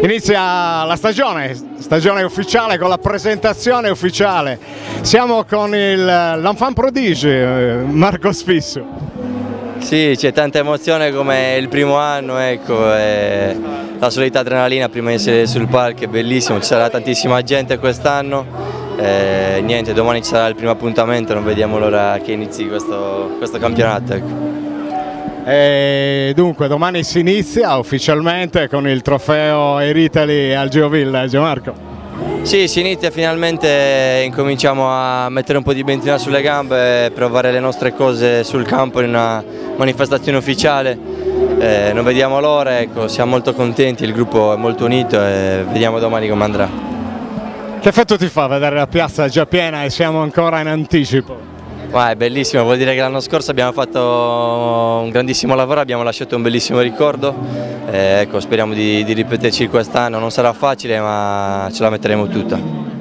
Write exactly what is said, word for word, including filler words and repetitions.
Inizia la stagione, stagione ufficiale con la presentazione ufficiale. Siamo con il l'enfant prodige Marco Sfisso. Sì, c'è tanta emozione come il primo anno, ecco, e la solita adrenalina prima di essere sul palco è bellissimo, ci sarà tantissima gente quest'anno. E niente, domani ci sarà il primo appuntamento, non vediamo l'ora che inizi questo, questo campionato. Ecco. E dunque domani si inizia ufficialmente con il trofeo Air Italy al Geovillage, Marco. Sì, si inizia finalmente, incominciamo a mettere un po' di benzina sulle gambe e provare le nostre cose sul campo in una manifestazione ufficiale. Eh, non vediamo l'ora, ecco, siamo molto contenti, il gruppo è molto unito e vediamo domani come andrà. Che effetto ti fa vedere la piazza già piena e siamo ancora in anticipo? Ma è bellissimo, vuol dire che l'anno scorso abbiamo fatto un grandissimo lavoro, abbiamo lasciato un bellissimo ricordo, eh, ecco, speriamo di, di ripeterci quest'anno, non sarà facile ma ce la metteremo tutta.